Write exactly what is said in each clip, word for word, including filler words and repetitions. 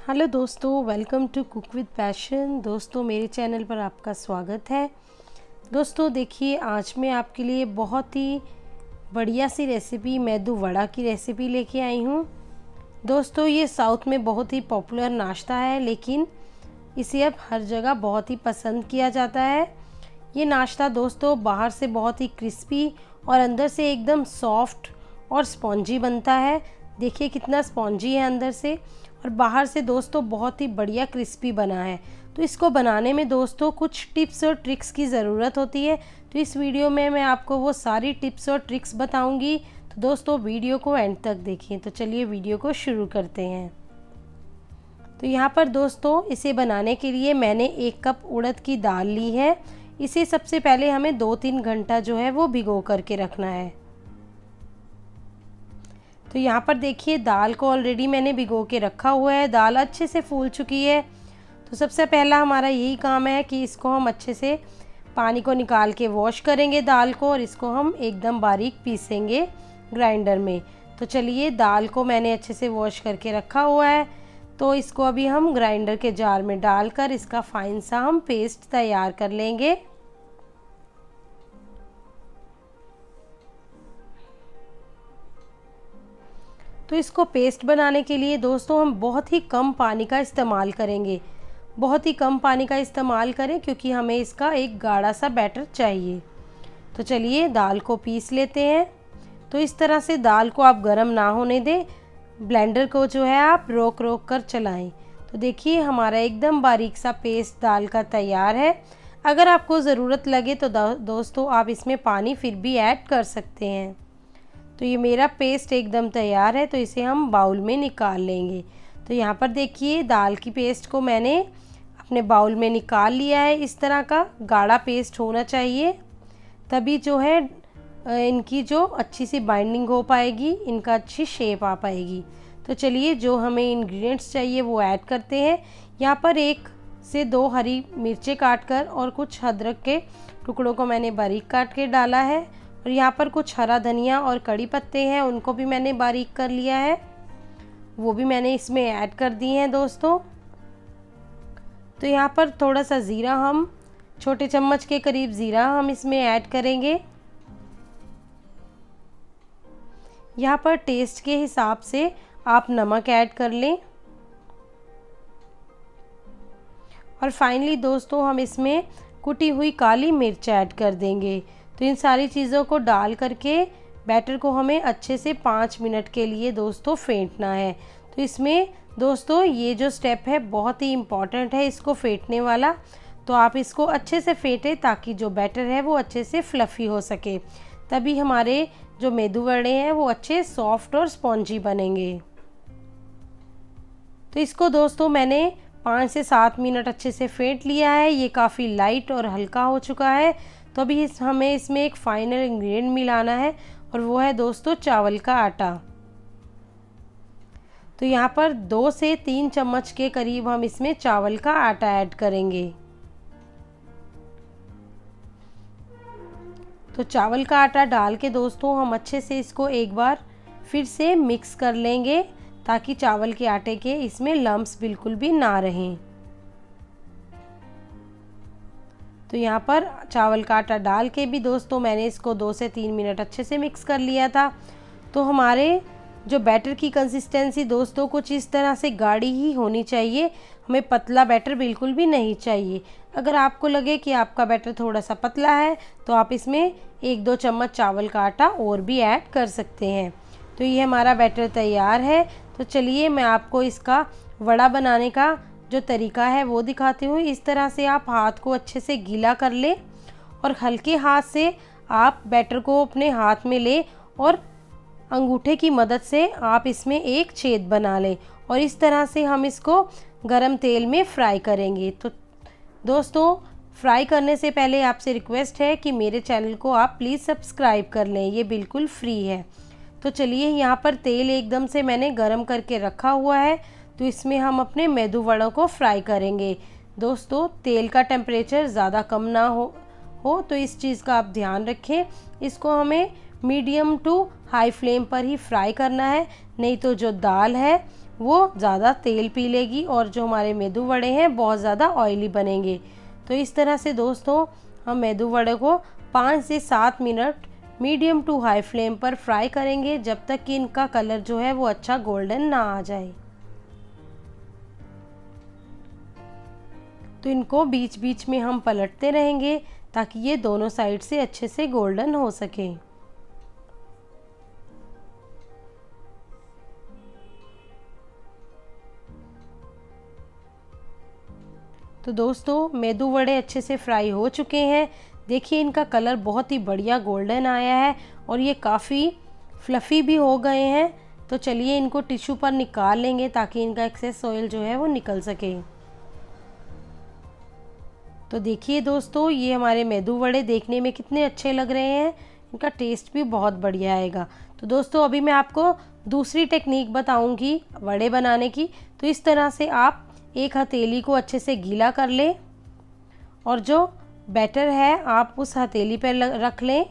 Hello दोस्तों, welcome to cook with passion. दोस्तों मेरे चैनल पर आपका स्वागत है। दोस्तों देखिए, आज मैं आपके लिए बहुत ही बढ़िया सी रेसिपी मेदू वड़ा की रेसिपी लेके आई हूँ। दोस्तों ये साउथ में बहुत ही पॉपुलर नाश्ता है, लेकिन इसे अब हर जगह बहुत ही पसंद किया जाता है। ये नाश्ता दोस्तों बाहर से बहुत ही क्रिस्पी और अंदर से एकदम सॉफ्ट और स्पॉन्जी बनता है। देखिए कितना स्पॉन्जी है अंदर से, और बाहर से दोस्तों बहुत ही बढ़िया क्रिस्पी बना है। तो इसको बनाने में दोस्तों कुछ टिप्स और ट्रिक्स की ज़रूरत होती है। तो इस वीडियो में मैं आपको वो सारी टिप्स और ट्रिक्स बताऊंगी। तो दोस्तों वीडियो को एंड तक देखें। तो चलिए वीडियो को शुरू करते हैं। तो यहाँ पर दोस्तों इसे बनाने के लिए मैंने एक कप उड़द की दाल ली है। इसे सबसे पहले हमें दो तीन घंटा जो है वो भिगो करके रखना है। तो यहाँ पर देखिए दाल को ऑलरेडी मैंने भिगो के रखा हुआ है। दाल अच्छे से फूल चुकी है। तो सबसे पहला हमारा यही काम है कि इसको हम अच्छे से पानी को निकाल के वॉश करेंगे दाल को, और इसको हम एकदम बारीक पीसेंगे ग्राइंडर में। तो चलिए दाल को मैंने अच्छे से वॉश करके रखा हुआ है। तो इसको अभी हम ग्राइंडर के जार में डालकर इसका फाइन सा हम पेस्ट तैयार कर लेंगे। तो इसको पेस्ट बनाने के लिए दोस्तों हम बहुत ही कम पानी का इस्तेमाल करेंगे। बहुत ही कम पानी का इस्तेमाल करें, क्योंकि हमें इसका एक गाढ़ा सा बैटर चाहिए। तो चलिए दाल को पीस लेते हैं। तो इस तरह से दाल को आप गरम ना होने दें, ब्लेंडर को जो है आप रोक रोक कर चलाएं। तो देखिए हमारा एकदम बारीक सा पेस्ट दाल का तैयार है। अगर आपको ज़रूरत लगे तो दोस्तों आप इसमें पानी फिर भी ऐड कर सकते हैं। तो ये मेरा पेस्ट एकदम तैयार है। तो इसे हम बाउल में निकाल लेंगे। तो यहाँ पर देखिए दाल की पेस्ट को मैंने अपने बाउल में निकाल लिया है। इस तरह का गाढ़ा पेस्ट होना चाहिए, तभी जो है इनकी जो अच्छी सी बाइंडिंग हो पाएगी, इनका अच्छी शेप आ पाएगी। तो चलिए जो हमें इंग्रेडिएंट्स चाहिए वो ऐड करते हैं। यहाँ पर एक से दो हरी मिर्चें काट कर और कुछ अदरक के टुकड़ों को मैंने बारीक काट के डाला है, और यहाँ पर कुछ हरा धनिया और कड़ी पत्ते हैं, उनको भी मैंने बारीक कर लिया है, वो भी मैंने इसमें ऐड कर दिए हैं दोस्तों। तो यहाँ पर थोड़ा सा ज़ीरा, हम छोटे चम्मच के करीब ज़ीरा हम इसमें ऐड करेंगे। यहाँ पर टेस्ट के हिसाब से आप नमक ऐड कर लें। और फाइनली दोस्तों हम इसमें कुटी हुई काली मिर्च ऐड कर देंगे। तो इन सारी चीज़ों को डाल करके बैटर को हमें अच्छे से पाँच मिनट के लिए दोस्तों फेंटना है। तो इसमें दोस्तों ये जो स्टेप है बहुत ही इम्पॉर्टेंट है, इसको फेंटने वाला। तो आप इसको अच्छे से फेंटें ताकि जो बैटर है वो अच्छे से फ्लफ़ी हो सके, तभी हमारे जो मेदू वड़े हैं वो अच्छे सॉफ्ट और स्पॉन्जी बनेंगे। तो इसको दोस्तों मैंने पाँच से सात मिनट अच्छे से फेंट लिया है। ये काफ़ी लाइट और हल्का हो चुका है। तो अभी इस हमें इसमें एक फाइनल इंग्रेडिएंट मिलाना है, और वो है दोस्तों चावल का आटा। तो यहाँ पर दो से तीन चम्मच के करीब हम इसमें चावल का आटा ऐड करेंगे। तो चावल का आटा डाल के दोस्तों हम अच्छे से इसको एक बार फिर से मिक्स कर लेंगे, ताकि चावल के आटे के इसमें लम्प्स बिल्कुल भी ना रहें। तो यहाँ पर चावल का आटा डाल के भी दोस्तों मैंने इसको दो से तीन मिनट अच्छे से मिक्स कर लिया था। तो हमारे जो बैटर की कंसिस्टेंसी दोस्तों कुछ इस तरह से गाढ़ी ही होनी चाहिए, हमें पतला बैटर बिल्कुल भी नहीं चाहिए। अगर आपको लगे कि आपका बैटर थोड़ा सा पतला है तो आप इसमें एक दो चम्मच चावल का आटा और भी ऐड कर सकते हैं। तो ये हमारा बैटर तैयार है। तो चलिए मैं आपको इसका वड़ा बनाने का जो तरीका है वो दिखाती हूँ। इस तरह से आप हाथ को अच्छे से गीला कर लें, और हल्के हाथ से आप बैटर को अपने हाथ में लें, और अंगूठे की मदद से आप इसमें एक छेद बना लें, और इस तरह से हम इसको गरम तेल में फ्राई करेंगे। तो दोस्तों फ्राई करने से पहले आपसे रिक्वेस्ट है कि मेरे चैनल को आप प्लीज़ सब्सक्राइब कर लें, ये बिल्कुल फ्री है। तो चलिए यहाँ पर तेल एकदम से मैंने गरम करके रखा हुआ है। तो इसमें हम अपने मेदू वड़ों को फ्राई करेंगे। दोस्तों तेल का टेम्परेचर ज़्यादा कम ना हो हो तो इस चीज़ का आप ध्यान रखें। इसको हमें मीडियम टू हाई फ्लेम पर ही फ्राई करना है, नहीं तो जो दाल है वो ज़्यादा तेल पी लेगी और जो हमारे मेदू वड़े हैं बहुत ज़्यादा ऑयली बनेंगे। तो इस तरह से दोस्तों हम मेदू वड़े को पाँच से सात मिनट मीडियम टू हाई फ्लेम पर फ्राई करेंगे, जब तक कि इनका कलर जो है वो अच्छा गोल्डन ना आ जाए। तो इनको बीच बीच में हम पलटते रहेंगे ताकि ये दोनों साइड से अच्छे से गोल्डन हो सके। तो दोस्तों मेदू वड़े अच्छे से फ्राई हो चुके हैं। देखिए इनका कलर बहुत ही बढ़िया गोल्डन आया है और ये काफ़ी फ्लफ़ी भी हो गए हैं। तो चलिए इनको टिश्यू पर निकाल लेंगे ताकि इनका एक्सेस ऑयल जो है वो निकल सके। तो देखिए दोस्तों ये हमारे मेदू वड़े देखने में कितने अच्छे लग रहे हैं, इनका टेस्ट भी बहुत बढ़िया आएगा। तो दोस्तों अभी मैं आपको दूसरी टेक्निक बताऊंगी वड़े बनाने की। तो इस तरह से आप एक हथेली को अच्छे से गीला कर लें और जो बैटर है आप उस हथेली पर रख लें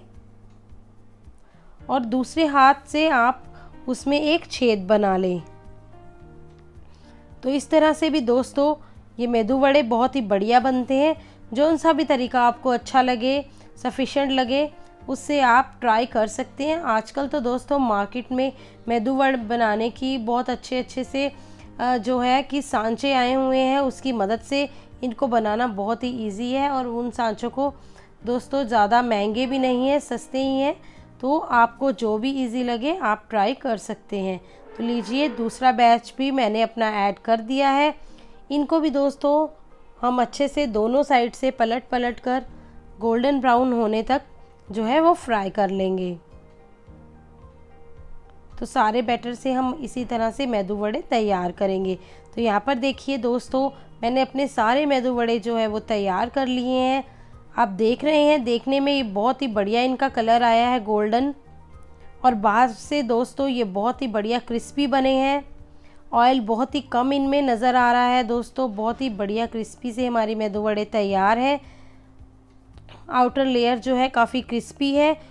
और दूसरे हाथ से आप उसमें एक छेद बना लें। तो इस तरह से भी दोस्तों ये मेदू वड़े बहुत ही बढ़िया बनते हैं। जो सा भी तरीका आपको अच्छा लगे, सफिशेंट लगे, उससे आप ट्राई कर सकते हैं। आजकल तो दोस्तों मार्केट में मेदू वड़े बनाने की बहुत अच्छे अच्छे से जो है कि सांचे आए हुए हैं, उसकी मदद से इनको बनाना बहुत ही इजी है और उन सांचों को दोस्तों ज़्यादा महंगे भी नहीं है, सस्ते ही हैं। तो आपको जो भी इजी लगे आप ट्राई कर सकते हैं। तो लीजिए दूसरा बैच भी मैंने अपना ऐड कर दिया है। इनको भी दोस्तों हम अच्छे से दोनों साइड से पलट पलट कर गोल्डन ब्राउन होने तक जो है वो फ्राई कर लेंगे। तो सारे बैटर से हम इसी तरह से मेदू वड़े तैयार करेंगे। तो यहाँ पर देखिए दोस्तों मैंने अपने सारे मेदू वड़े जो है वो तैयार कर लिए हैं। आप देख रहे हैं देखने में ये बहुत ही बढ़िया इनका कलर आया है गोल्डन, और बाहर से दोस्तों ये बहुत ही बढ़िया क्रिस्पी बने हैं। ऑयल बहुत ही कम इनमें नज़र आ रहा है दोस्तों, बहुत ही बढ़िया क्रिस्पी से हमारी मेदू वड़े तैयार है। आउटर लेयर जो है काफ़ी क्रिस्पी है